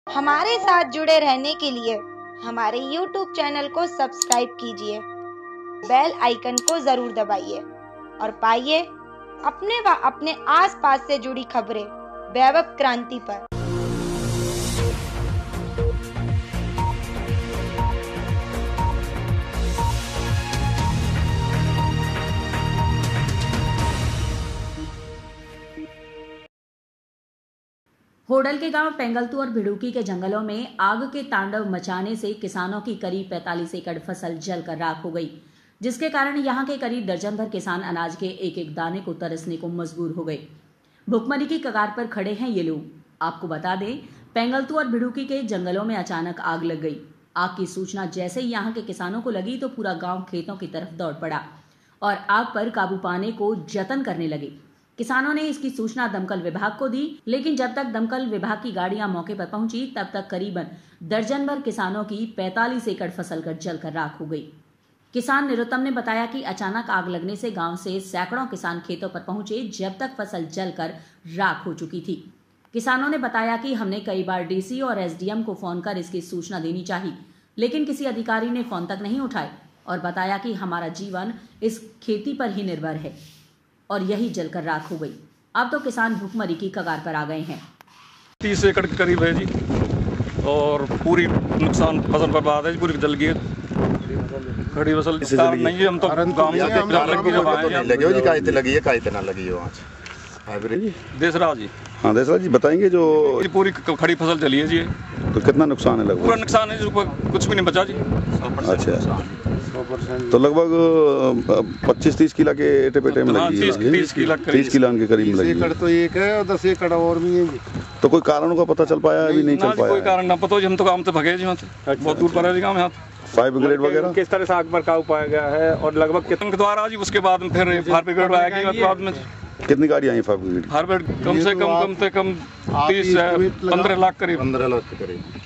हमारे साथ जुड़े रहने के लिए हमारे YouTube चैनल को सब्सक्राइब कीजिए, बेल आइकन को जरूर दबाइए और पाइए अपने व अपने आसपास से जुड़ी खबरें वैभव क्रांति पर। होडल के गांव पेंगलतू और भिड़ुकी के जंगलों में आग के तांडव मचाने से किसानों की करीब 45 एकड़ फसल जलकर राख हो गई, जिसके कारण यहां के करीब दर्जन भर किसान अनाज के एक एक दाने को तरसने को मजबूर हो गए। भुखमरी की कगार पर खड़े हैं ये लोग। आपको बता दें, पेंगलतू और भिड़ुकी के जंगलों में अचानक आग लग गई। आग की सूचना जैसे ही यहाँ के किसानों को लगी तो पूरा गाँव खेतों की तरफ दौड़ पड़ा और आग पर काबू पाने को जतन करने लगे। किसानों ने इसकी सूचना दमकल विभाग को दी, लेकिन जब तक दमकल विभाग की गाड़ियां मौके पर पहुंची तब तक करीबन दर्जन भर किसानों की 45 एकड़ फसल जलकर राख हो गई। किसान निरुत्तम ने बताया कि अचानक आग लगने से गांव से सैकड़ों किसान खेतों पर पहुंचे, जब तक फसल जलकर राख हो चुकी थी। किसानों ने बताया कि हमने कई बार डीसी और एसडीएम को फोन कर इसकी सूचना देनी चाहिए, लेकिन किसी अधिकारी ने फोन तक नहीं उठाए और बताया कि हमारा जीवन इस खेती पर ही निर्भर है और यही जलकर राख हो गई। अब तो किसान भूखमरी की कगार पर आ गए हैं। 30 एकड़ के करीब है जी, और पूरी नुकसान फसल बर्बाद है जी, पूरी जल गई खड़ी फसल नहीं है। हम तो गांव में लगी जी, कायते लगी है, कायते ना लगी है वहाँ हाइब्रिड। देसराज जी, हाँ देसराज जी बताएंगे। जो पूरी खड़ी फसल चली है जी, तो कितना नुकसान है लगभग? पूरा नुकसान है जी, कुछ भी नहीं बचा जी। अच्छा, तो लगभग 25-30 किला के एटे पेटे में लगी है। 30 किला के करीब लगी है। 10 एकड़ तो एक है और 10 एकड़ और भी है। तो कोई कारणों का पता चल पाया? अभी नहीं चल पाया। कोई कारण ना पता, हम तो गाँव से भगे जी, वहाँ से बहुत दूर पर है जी गाँव। यहाँ फायर ब्रिगेड वगैरह किस तरह से आग पर काबू पाया गया है और लगभग कितने के द्वारा जी, उसके बाद फिर फायर ब्रिगेड आएगी। बाद में कितनी गाड़ी आई फायर ब्रिगेड? फायर ब्रिगेड कम से कम 15 लाख करीब। 15 लाख के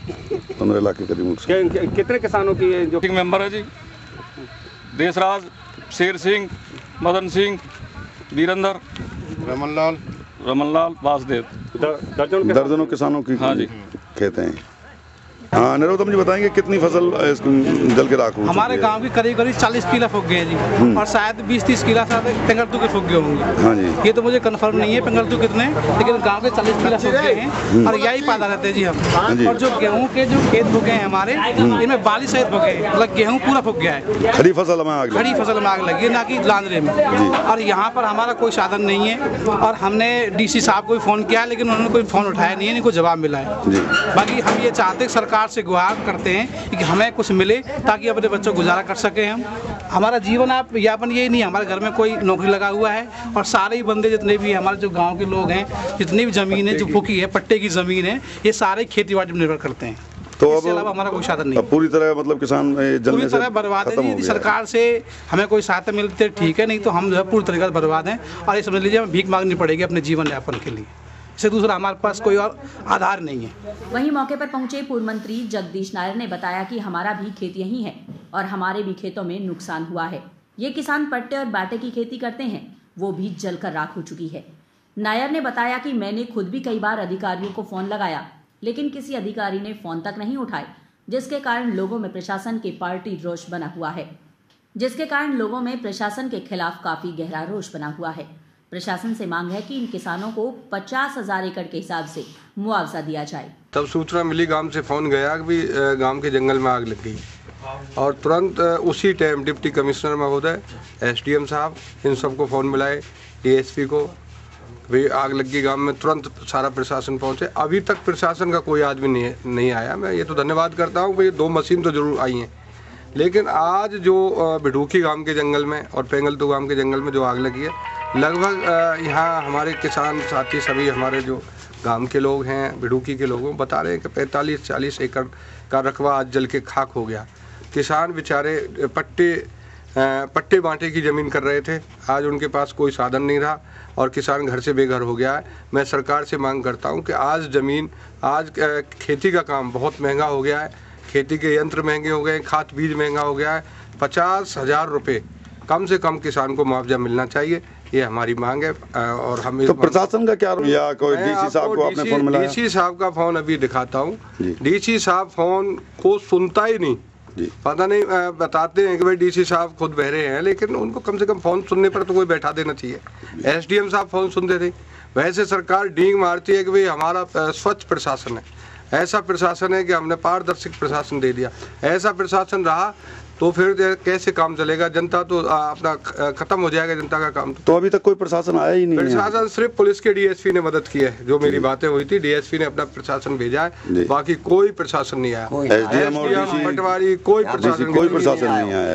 करीब। कितने किसानों की जो मेंबर है जी? देसराज, शेर सिंह, मदन सिंह, वीरेंद्र, रमनलाल, वासुदेव, दर्जनों किसानों की हाँ जी खेत हैं। हाँ निरुत्तम जी बताएंगे कितनी फसल जल के राख हो? हमारे गांव की करीब 40 किला फूक गए जी, और शायद 20-30 किला पेंगलतू के फूक गए होंगे। हाँ जी, ये तो मुझे कंफर्म नहीं है पेंगलतू कितने, लेकिन गांव के 40 किला फूक गए हैं और यही पैदा रहते हैं जी हम। और जो गेहूं के जो खेत फूक गए हैं हमारे, इनमें 42 सहित फूक गए, मतलब गेहूँ पूरा फूक गया है। खड़ी फसल में आग लगी है, ना कि लांदरे में। और यहाँ पर हमारा कोई साधन नहीं है और हमने डीसी साहब को भी फोन किया है, लेकिन उन्होंने कोई फोन उठाया नहीं है, इनको जवाब मिला है। बाकी हम ये चाहते हैं, सरकार से गुहार करते हैं कि हमें कुछ मिले ताकि अपने बच्चों को गुजारा कर सके। हम हमारा जीवन यापन यही नहीं है। हमारे घर में कोई नौकरी लगा हुआ है और सारे ही बंदे जितने भी हमारे जो गांव के लोग हैं, जितनी भी जमीन है जो फूकी है, पट्टे की जमीन है, ये सारे खेती बाड़ी पर निर्भर करते हैं। तो इसके अलावा हमारा कोई साधन नहीं। पूरी तरह मतलब किसान पूरी तरह बर्बाद है जी। सरकार से हमें कोई सहायता मिलती ठीक है, नहीं तो हम जो है पूरी तरीके से बर्बाद हैं और ये समझ लीजिए हमें भीख मांगनी पड़ेगी अपने जीवन यापन के लिए। इससे दूसरा हमारे पास कोई और आधार नहीं है। वहीं मौके पर पहुंचे पूर्व मंत्री जगदीश नायर ने बताया कि हमारा भी खेत यही है और हमारे भी खेतों में नुकसान हुआ है। ये किसान पट्टे और बाटे की खेती करते हैं, वो भी जलकर राख हो चुकी है। नायर ने बताया कि मैंने खुद भी कई बार अधिकारियों को फोन लगाया, लेकिन किसी अधिकारी ने फोन तक नहीं उठाए, जिसके कारण लोगों में प्रशासन के पार्टी रोष बना हुआ है। जिसके कारण लोगों में प्रशासन के खिलाफ काफी गहरा रोष बना हुआ है। प्रशासन से मांग है कि इन किसानों को 50,000 एकड़ के हिसाब से मुआवजा दिया जाए। तब सूचना मिली, गांव से फोन गया कि भी गांव के जंगल में आग लग गई, और तुरंत उसी टाइम डिप्टी कमिश्नर महोदय, एसडीएम साहब, इन सबको फोन मिलाए, डीएसपी को भी आग लग गई गांव में। तुरंत सारा प्रशासन पहुंचे। अभी तक प्रशासन का कोई आदमी नहीं आया। मैं ये तो धन्यवाद करता हूँ कि ये 2 मशीन तो जरूर आई हैं, लेकिन आज जो भिड़ुकी गांव के जंगल में और पेंगलतू गांव के जंगल में जो आग लगी है, लगभग यहाँ हमारे किसान साथी सभी हमारे जो गांव के लोग हैं, भिड़ुकी के लोगों बता रहे हैं कि 45-40 एकड़ का रकबा आज जल के खाक हो गया। किसान बेचारे पट्टे बांटे की ज़मीन कर रहे थे, आज उनके पास कोई साधन नहीं रहा और किसान घर से बेघर हो गया है। मैं सरकार से मांग करता हूँ कि आज खेती का काम बहुत महंगा हो गया है, खेती के यंत्र महंगे हो गए, खाद बीज महंगा हो गया है। 50,000 रुपये कम से कम किसान को मुआवजा मिलना चाहिए। ये हमारी मांग है। और हम तो प्रशासन का क्या या कोई डीसी साहब को आपने फोन मिलाया? डीसी साहब का फोन अभी दिखाता हूँ। डीसी साहब फोन को सुनता ही नहीं, पता नहीं, बताते हैं कि भाई डीसी साहब खुद बहरे हैं, लेकिन उनको कम से कम फोन सुनने पर तो कोई बैठा देना चाहिए। एसडीएम साहब फोन सुनते थे। वैसे सरकार डींग मारती है कि भाई हमारा स्वच्छ प्रशासन है, ऐसा प्रशासन है कि हमने पारदर्शी प्रशासन दे दिया। ऐसा प्रशासन रहा तो फिर कैसे काम चलेगा? जनता तो अपना खत्म हो जाएगा, जनता का काम। तो अभी तक कोई प्रशासन आया ही नहीं। प्रशासन सिर्फ पुलिस के डीएसपी ने मदद की है, जो मेरी बातें हुई थी, डीएसपी ने अपना प्रशासन भेजा है, बाकी कोई प्रशासन नहीं आया। एसडीएम और पटवारी कोई प्रशासन नहीं आया।